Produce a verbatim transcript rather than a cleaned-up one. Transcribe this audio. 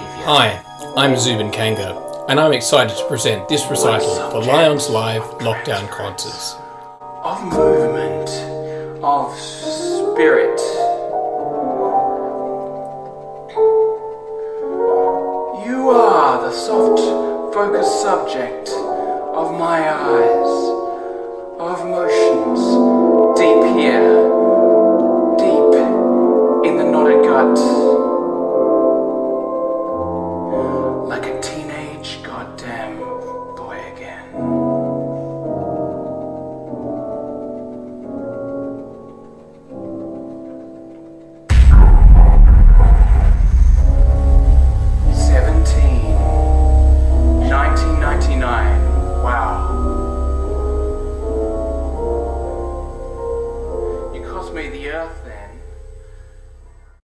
behaviour. Hi, I'm Zubin Kanga, and I'm excited to present this recital for Lions Live Lockdown Concerts. Of movement, of spirit. You are the soft, focused subject of my eyes, of motions, deep here, deep in the knotted gut, like a teenage goddamn boy again. nineteen ninety-nine. Wow. You cost me the earth then.